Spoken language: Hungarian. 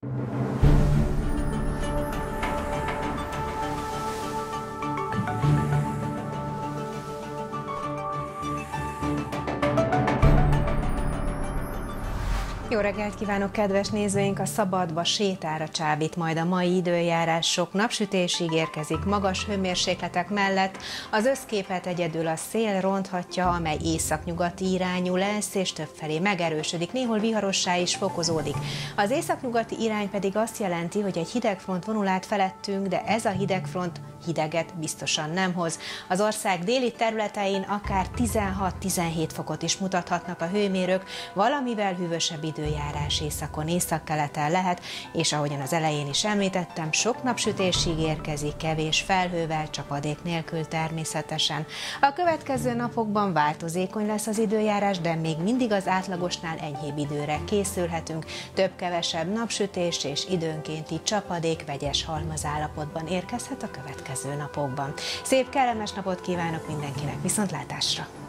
Jó reggelt kívánok, kedves nézőink! A szabadba sétára csábít majd a mai időjárás, sok napsütésig érkezik magas hőmérsékletek mellett. Az összképet egyedül a szél ronthatja, amely északnyugati irányú lesz, és többfelé megerősödik, néhol viharossá is fokozódik. Az északnyugati irány pedig azt jelenti, hogy egy hidegfront vonul át felettünk, de ez a hidegfront hideget biztosan nem hoz. Az ország déli területein akár 16-17 fokot is mutathatnak a hőmérők, valamivel hűvösebb időjárás északon, északkeleten lehet, és ahogyan az elején is említettem, sok napsütésig érkezik, kevés felhővel, csapadék nélkül természetesen. A következő napokban változékony lesz az időjárás, de még mindig az átlagosnál enyhébb időre készülhetünk. Több-kevesebb napsütés és időnkénti csapadék vegyes halmazállapotban érkezhet a következő napokban. Szép, kellemes napot kívánok mindenkinek, viszontlátásra!